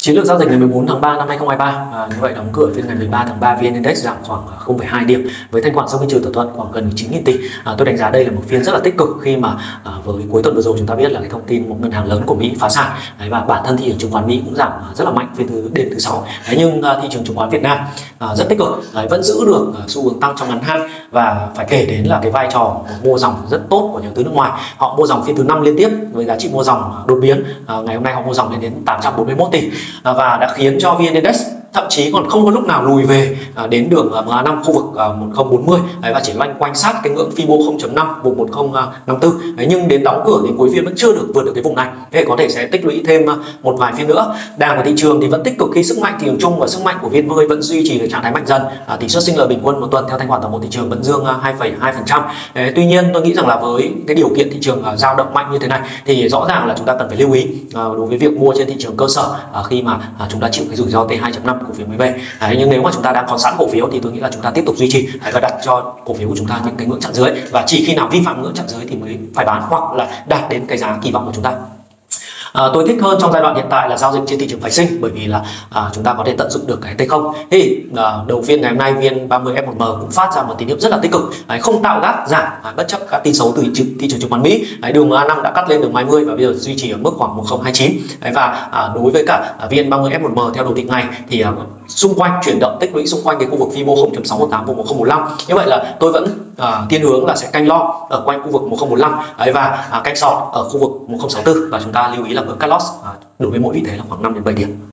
Chiến lược giao dịch ngày 14 tháng 3 năm 2023, như vậy đóng cửa phiên ngày 13 tháng 3 VN Index giảm khoảng 0,2 điểm với thanh khoản sau khi trừ thỏa thuận khoảng gần 9.000 tỷ. Tôi đánh giá đây là một phiên rất là tích cực khi mà với cuối tuần vừa rồi chúng ta biết là cái thông tin một ngân hàng lớn của Mỹ phá sản và bản thân thị trường chứng khoán Mỹ cũng giảm rất là mạnh phiên đêm thứ sáu. Nhưng thị trường chứng khoán Việt Nam rất tích cực, vẫn giữ được xu hướng tăng trong ngắn hạn và phải kể đến là cái vai trò mua dòng rất tốt của nhà đầu tư nước ngoài. Họ mua dòng phiên thứ 5 liên tiếp với giá trị mua dòng đột biến. Ngày hôm nay họ mua dòng lên đến 841 tỷ và đã khiến cho VN Index thậm chí còn không có lúc nào lùi về đến đường MA5 khu vực 1040 và chỉ loanh quanh sát cái ngưỡng Fibo 0.5 vùng 1054. Nhưng đến đóng cửa đến cuối phiên vẫn chưa được vượt được cái vùng này. Thế có thể sẽ tích lũy thêm một vài phiên nữa. Đà của thị trường thì vẫn tích cực khi sức mạnh thị trường chung và sức mạnh của VN10 vẫn duy trì được trạng thái mạnh dần. Tỷ suất sinh lời bình quân một tuần theo thanh khoản toàn bộ thị trường vẫn dương 2,2%. Tuy nhiên tôi nghĩ rằng là với cái điều kiện thị trường dao động mạnh như thế này thì rõ ràng là chúng ta cần phải lưu ý đối với việc mua trên thị trường cơ sở khi mà chúng ta chịu cái rủi ro T2.5 cổ phiếu mới về. Nhưng nếu mà chúng ta đã có sẵn cổ phiếu thì tôi nghĩ là chúng ta tiếp tục duy trì và đặt cho cổ phiếu của chúng ta những cái ngưỡng chặn dưới, và chỉ khi nào vi phạm ngưỡng chặn dưới thì mới phải bán hoặc là đạt đến cái giá kỳ vọng của chúng ta. Tôi thích hơn trong giai đoạn hiện tại là giao dịch trên thị trường phái sinh, bởi vì là chúng ta có thể tận dụng được cái T0. Thì đầu phiên ngày hôm nay VN30 F1M cũng phát ra một tín hiệu rất là tích cực, không tạo gap giảm bất chấp các tin xấu từ thị trường chứng khoán Mỹ. Đường MA5 đã cắt lên đường 20 và bây giờ duy trì ở mức khoảng 1029. Và đối với cả VN30 F1M theo đồ thị ngày thì xung quanh chuyển động tích lũy xung quanh cái khu vực Fibo 0.618 vùng 1045. Như vậy là tôi vẫn thiên hướng là sẽ canh long ở quanh khu vực 1045 và canh short ở khu vực 1064, và chúng ta lưu ý là cắt loss đối với mỗi vị thế là khoảng 5 đến 7 điểm.